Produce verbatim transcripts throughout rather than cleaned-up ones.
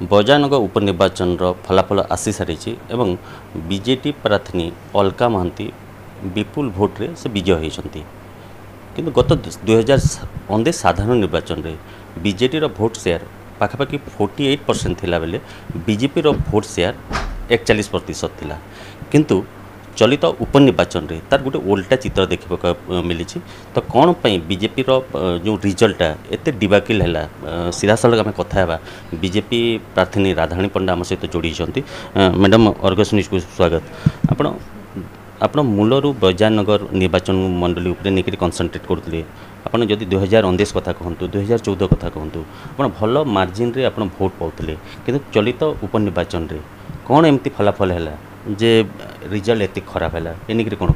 बजानगर उपनिर्वाचन फलाफल आसी सारी एवं बीजेपी प्रार्थी अलका महांती विपुल भोट्रे से विजय होती किंतु गत दुई हजार उन्नीस साधारण निर्वाचन में बीजेडी भोट शेयर पाखापाखि फोर्टी एट परसेंट थिला बेले बीजेपी भोट शेयर एकचालीस प्रतिशत थिला किंतु चलित उपनिर्वाचन में तार गोटे ओल्टा चित्र देखा मिली तो कौन पर बीजेपी जो रिजल्टा एत डिबाकिल है सीधा साल आम कथा बीजेपी प्रार्थी राधाणी पंडा आम सहित जोड़ी मैडम अर्गस न्यूज को स्वागत आपण आप मूलर बजानगर निर्वाचन मंडली उपर नहीं कनसेंट्रेट करते आपड़ जदि दुई हजार उन्नीस कथा कहतु दुई हजार चौदह कथा कहतु आप भल मार्जिन रे आप भोट पाते कि चलित उपनिर्वाचन में कौन एमती फलाफल है जे रिजल्ट एत खराब है ये कौन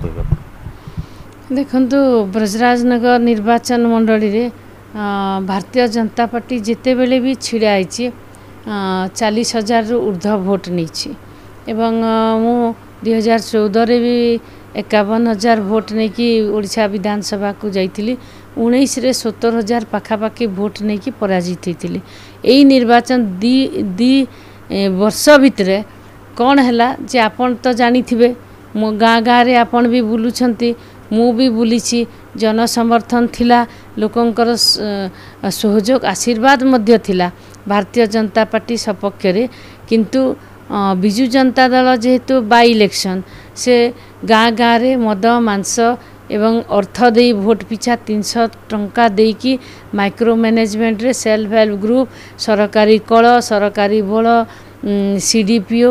कह देखु ब्रजराजनगर निर्वाचन मंडली रे भारतीय जनता पार्टी जिते बेले भी छिड़ाई चालीस हजार रु ऊर्ध्व भोट नहीं एवं मु दुई हजार चौदह भी एकावन हजार भोट नहीं कि ओडिशा विधानसभा को जाइली उन्नीस रे सत्तर हजार पाखापाखि भोट नहीं कि पराजित होती यही निर्वाचन दी दी वर्ष भितर कौन है जे आपन तो जानी थे मो गाँ गाँ रे आपन भी बुलुछंती मु भी बुलीची जन समर्थन थिला लोकंकर सहयोग आशीर्वाद मध्य थिला भारतीय जनता पार्टी सपक्ष रे किंतु बिजु जनता दल जेहेतु बाई इलेक्शन से गाँ गाँ रे मद मांस एवं अर्थ दे भोट पिछा तीन सौ टंका देकी माइक्रो मैनेजमेंट रे सेल्फ हेल्प ग्रुप सरकारी कल सरकारी बल सीडीपीओ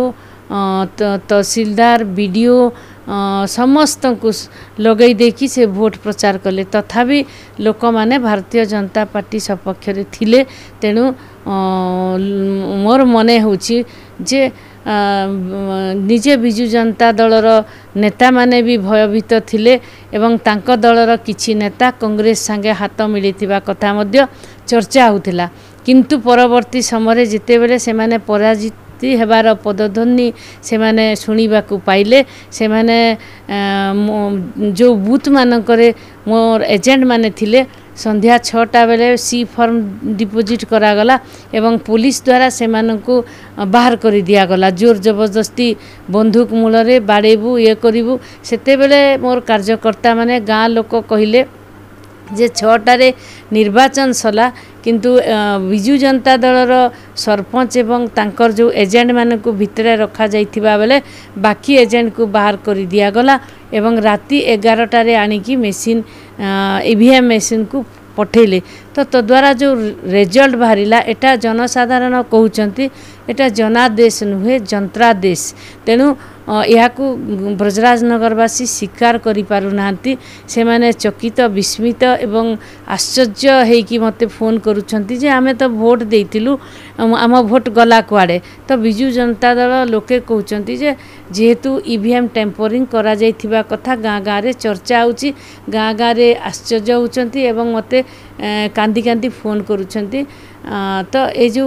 तहसीलदार बीडीओ समस्त को लगे देकी से भोट प्रचार कले तथापि लोक माने भारतीय जनता पार्टी सपक्ष रे थिले तेणु मोर मने होची जे निजे बिजु जनता दलर नेता माने भी भयभीत थिले एवं तांको दलर किछि नेता कांग्रेस संगे हाथ मिलिथिबा कथा मध्य चर्चा होतिला किंतु परवर्ती समय जिते बेले से माने पराजित हेबार पदध्वनि से माने शुणा पाइले से माने जो बूथ मानकरे मोर एजेंट माने थिले संध्या छटा बेले सी फॉर्म डिपोजिट करागला एवं पुलिस द्वारा से मानकु बाहर कर दियागला जोर जबरदस्ती बंदूक मूल बाड़ेबू ये करूँ सेते बेले मोर कार्यकर्ता माने गाँ लोक कहले जे छटारे निर्वाचन सला किंतु बिजु जनता दलर सरपंच एवं तांकर जो एजेंट मानक भितरे रखा जाइथिबा बेले बाकी एजेंट को बाहर कर दियागला एवं राति एगारटारे आनिकी मेसीन ईवीएम मेसीन को पठेले तो तद्वारा जो रिजल्ट बाहरिला एटा जनसाधारण कहउचंती एटा जनादेश नुहे जंत्रादेश तेणु यहाँ ब्रजराजनगरवासी स्वीकार करि पारु नांती से माने चकित विस्मित एवं आश्चर्य हेकि मते फोन करुछंती जे आमे तो भोट देइतिलु आम भोट गला कुआडे तो बिजु जनता दल लोके कहउचंती जे जेहेतु ईवीएम टेम्परिंग करा जाइथिबा कथा गाँ गाँ रे चर्चा होची गाँ गाँ रे आश्चर्य होउचंती एवं मते कांदी कांदी फोन करुछंती तो ए जो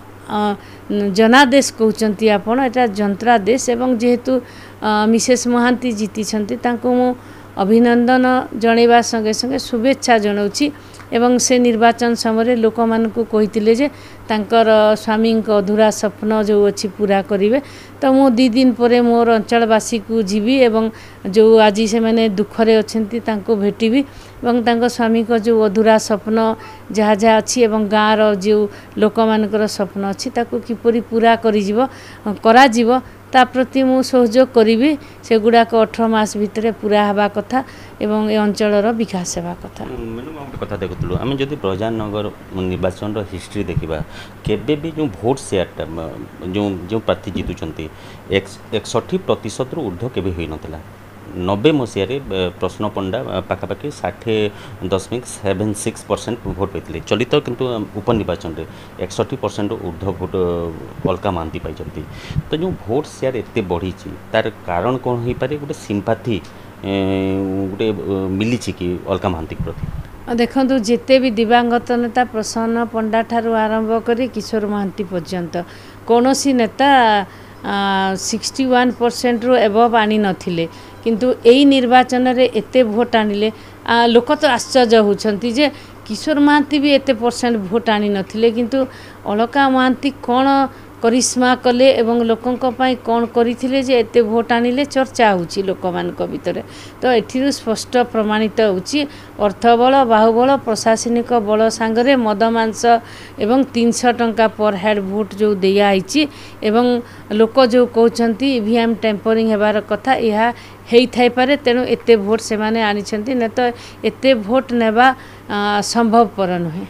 जनादेश कहते आपण एटा जंत्रादेश एवं जेहेतु मिसेस महांती जीति मु अभिनंदन जनइबा संगे संगे शुभेच्छा जनाऊँगी एवं से निर्वाचन समय लोक मानकु कहितिले जे तांकर स्वामी अधूरा स्वप्न जो अच्छी पूरा करिवे तो मु दी दिन पर मोर अंचलवासी को जीवी एवं जो आज से मैंने दुखरे अच्छी तांको भेटिबी एवं तांको स्वामी को जो अधूरा स्वप्न जहाँ जहाँ अच्छी एवं गाँव जो लोक मानकर स्वप्न अच्छी ताको किपरि पूरा करिजिवो कराजिवो ता प्रति मु सहयोग करी से गुड़ाक अठर मास भितर पूरा हवा कथा एवं ए अंचलर विकास हेबा कथा मैडम गोटे कथा देखुलु आम जदि ब्रजराजनगर निर्वाचन हिस्ट्री देखा केबे भी जो भोट शेयर जो जो प्रार्थी जीतुंट एकसठी प्रतिशत रु ऊर्ध्व केबे होई नथिला नब्बे मसीह प्रश्न पंडा पाखापाखि षाठे दशमिक सेवेन सिक्स परसेंट भोट पाई चलित किंतु उपनिर्वाचन में एकसठी परसेंट ऊर्ध्व भोट अलका महांती पाई तो जो भोट शेयर एत बढ़ी तार कारण कौन हो पारे गोटे सिंपाथी गोटे मिली कि अलका महांती प्रति देखो जिते भी दिवंगत नेता प्रसन्न पंडा ठारू आरंभ कर किशोर महांती पर्यंत कौन सी नेता सिक्सटी वन परसेंट रु एबव आनी नथिले किंतु यही निर्वाचन रे एते भोट आनिले लोक तो आश्चर्य होउछंती जे किशोर महांती भी एते परसेंट भोट आनी नथिले किंतु अलका महांती कौन करिश्मा कले एवं लोकंक पई कौन करथिले जे एते भोट आनिले चर्चा होची लोकमानक भितरे। तो एठिरु स्पष्ट प्रमाणित होची अर्थबल बाहुबल प्रशासनिक बल सांगरे मद मांस एवं तीन सौ टंका पर हेड भोट जो दिया आइची एवं लोक जो कहउछंती ईवीएम टेम्परिंग हेबार कथा यह हेई थाई पारे तेणु एते भोट से माने आनी छंती न तो एते भोट नेबा संभवपर नुहे।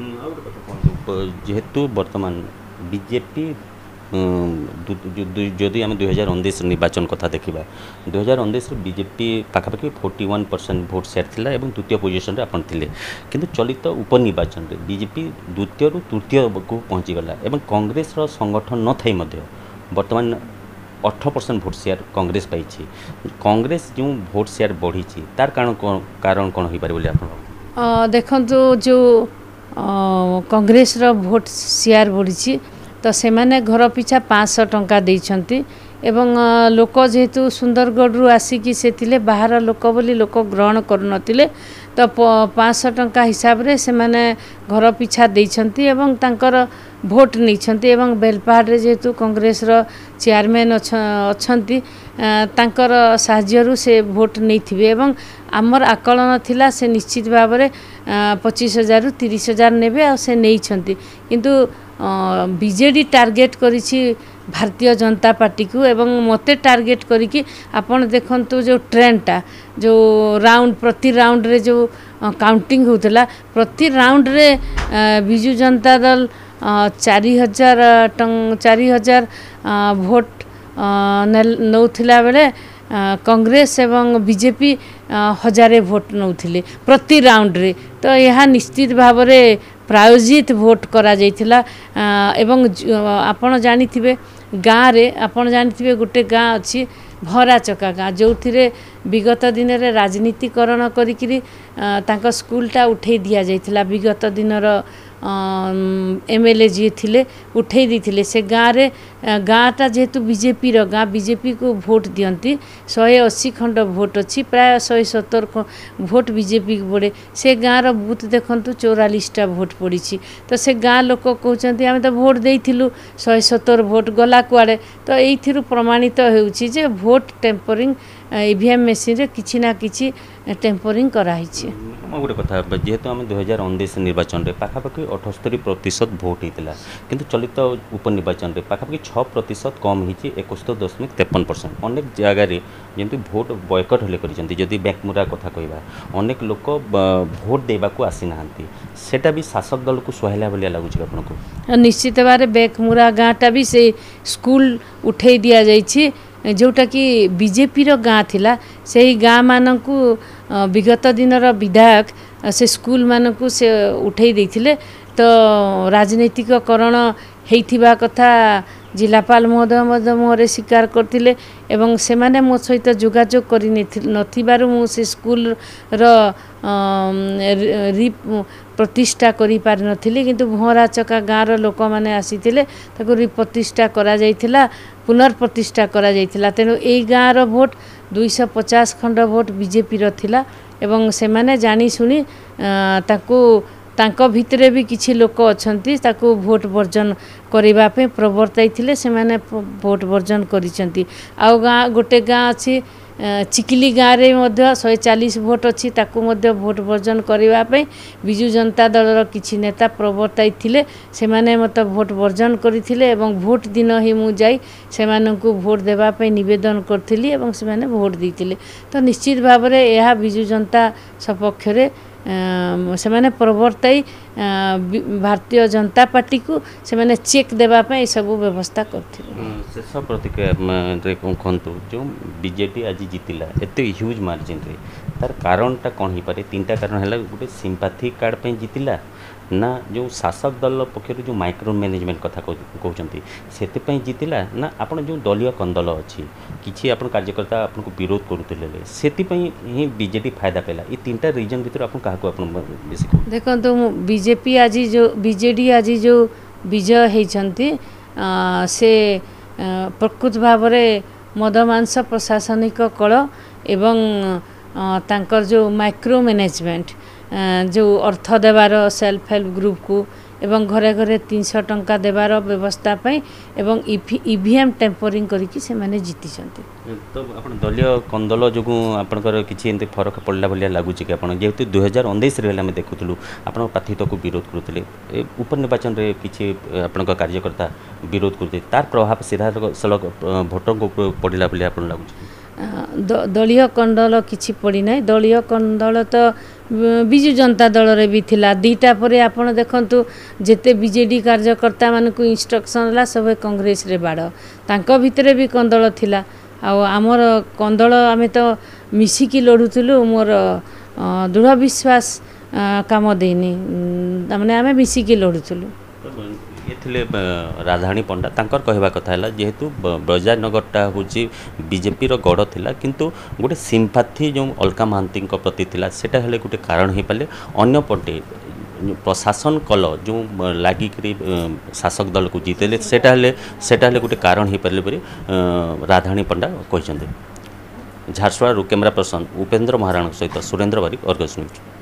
जेहेतु वर्तमान बीजेपी जदि आम दुई हजार उन्नीस निर्वाचन कथा देखा दुई हजार उन्नीस बीजेपी पाखापाखि forty one percent vote share थिला एवं द्वितीय पोजिशन आपण थिले किंतु चलित उपनिर्वाचन रे बीजेपी द्वितीय रु तृतीय को पहुँचीगला एवं कांग्रेस रो संगठन न थाई मध्य वर्तमान अठारह परसेंट भोट सेयार कांग्रेस पाई कांग्रेस जो भोट सेयार बढ़ी तार कारण कारण कौन हो पारे आप देखो जो कांग्रेस रो भोट शेयर बढ़ी तो से माने घर पिछा पाँच सौ टंका देइछंती एवं लोक जेहेतु सुंदरगढ़ आसिकी से थिले बाहर लोक बोली लोक ग्रहण करनतिले तो पाँच सौ टंका हिसाब रे से माने घर पिछा देइछंती एवं तांकर भोट नैछंती एवं बेलपाहाड़ रे जेहेतु कांग्रेस रो चेयरमैन अछंती तांकर साहाय्यरु से भोट नैथिबे एवं आमर आकलन थिला से निश्चित भाव रे पच्चीस हजार रु तीस हजार नेबे आ से नैछंती किंतु BJD target करिछि Bharatiya Janata party को एवं मते टार्गेट करिकि आपण देखंतु जो ट्रेंडटा जो राउंड प्रति राउंड रे जो काउंटिंग होतला प्रति राउंड रे बिजू जनता दल चारि हजार टंग चारि हजार भोट नौथिला बेले कांग्रेस एवं बीजेपी हजारे भोट नौथिले प्रति राउंड रे। तो यह निश्चित भाव रे प्रायोजित भोट करा जाइथिला एवं आपण जानिथिबे गाँ रे आपण जानिथिबे गोटे गाँ अछि भरा चका गाँ जो थिरे विगत दिन रे राजनीतिकरण करिकिरी तांका स्कूलटा उठे दिया जाइथिला विगत दिनर एमएलए जी थिले उठे दी से गाँव रे गाँटा जेहेतु बीजेपी रो गाँ बीजेपी को भोट दियंती एक सौ अस्सी खंड भोट अच्छी प्राय एक सौ सत्तर भोट बीजेपी को पड़े से गाँव बूथ देखंतु चौरालीस टा भोट पड़ी तो से गाँ लोक कहते आम तो भोट देइथिलु एक सौ सत्तर भोट गला कुआड़े तो ये प्रमाणित होउछि जे भोट टेम्परिंग ईवीएम मेसीन रे किछि ना किछि टेम्परिंग कराई गोटे कथा जेहेतु आम दुई हजार उन्नीस निर्वाचन में पाखापाखि अठस्तरी प्रतिशत भोट होता किंतु चलित उपनिर्वाचन में पाखापाखि छः प्रतिशत कम होती एकस्तर दशमिक तेपन परसेंट अनेक जगार जमी भोट बयकट हेले करी बैकमुरा कथा कहवा अनेक लोक भोट देवाक आसी ना सेटा भी शासक दल को सुहाइला भाया लगुच आपको निश्चित भाव बैकमुरा गाँटा भी से स्कूल उठे दि जाइए जोटा कि बीजेपी रो गाँ थिला से गाँ मानकु विगत दिनर विधायक से स्कूल मानकु से उठे देथिले तो राजनीतिकरण हेइथिबा कथा जिलापाल महोदय महोदय मोहरे स्वीकार करथिले एवं से माने मो सहित जोगाजोग करि नथिबारु मु से स्कूल रो रि प्रतिष्ठा करि पारि नथिले किंतु भोरा चका गाँर लोक माने आसीथिले ताको रि प्रतिष्ठा करा जाइथिला पुनर्प्रतिष्ठा करा जाइथिला तेणु एई गाँर भोट दो सौ पचास खंड भोट बीजेपी रो थिला एवं से माने जानी सुनी ताको तांको भितरे भी किछि लोक अछंती ताको भोट वर्जन करिबा पे प्रवर्ताई थिले से माने भोट वर्जन करिसंती आ गाँ गोटे गाँ अछि चिकिली गाँव रे मध्य एक सौ चालीस भोट अच्छी ताकू मध्य भोट वर्जन करिबा पे बिजू जनता दल किछि नेता प्रवर्ताई थिले से माने मत भोट वर्जन करथिले एवं भोट दिन ही मु जाई से माननकु भोट देबा पे निवेदन करथिली एवं से माने भोट दैथिले तो निश्चित भाव रे यह बिजू जनता सपक्ष रे से माने प्रवर्ताई भारतीय जनता पार्टी को से माने चेक देबा पे सब व्यवस्था करथिले शेष प्रतिक्रिया कहतु जो बीजेपी आज जीतिला एत ह्यूज मार्जिन रे तार कारणटा कौन हो पारे तीन टा कारण है गोटे सिंपाथी कार्ड पे जीतिला ना जो शासक दल पक्षर जो माइक्रो मैनेजमेंट कथा कहते से जीतिला ना आपण जो दलीय कंदल अच्छी किसी आप कार्यकर्ता आपको विरोध करुले से ही बीजेपी फायदा पाला ये तीन टा रिजन भर आप बेसी देखो तो बीजेपी आज जो बीजेडी आज जो विजय होती से प्रकृत भाव में मदमांस प्रशासनिक कल एवं तांकर जो माइक्रो मैनेजमेंट जो अर्थ देवार सेल्फ हेल्प ग्रुप को एवं घरे घरे तीन सौ टंका देवार व्यवस्था पाई एवं ईवीएम टेम्परिंग करके से माने जीति तो आप दलीय कंदल जो आपंकर किसी फरक पड़ा भाया लगुच कि आप जेहतु दुई हजार उन्नीस आम देखुलू आप प्रार्थी को विरोध करुले उपनिर्वाचन में किसी आपण कार्यकर्ता विरोध करते तार प्रभाव सीधा सड़क भोटर को पड़ा बोली आप लगुच दलीय कंडल किछि पड़ी ना दलीय कंडल तो विजु जनता दल रे भी थिला दीटा परे आपण देखंतु जेते बीजेडी कार्यकर्ता मानकु इंस्ट्रक्शन ला सब कांग्रेस रे बाड़ तांको भितरे भी कंदल थिला आ हमर कंदल आमे तो मिसिकी लड़ुथुलु मोर दृढ़ विश्वास काम देनी माने आमे मिसिकी लड़ुथुलु ये थिले राधाणी पंडा तांकर कहवा कथा है जेहेतु ब्रजानगरटा हूँ बीजेपी रो गढ़ थिला किंतु गोटे सिंपाथी जो अलका महांती प्रति थिला सेटा हेले गोटे कारण हो पाले अन्य पटे प्रशासन कल जो लागिक शासक दल को जीतेले सेटा हेले सेटा हेले गोटे कारण हो पारे बोली राधाणी पंडा कहते झारसुगुड़ा कैमरा पर्सन उपेंद्र महाराणा सहित सुरेंद्र बारिक अर्गस न्यूज।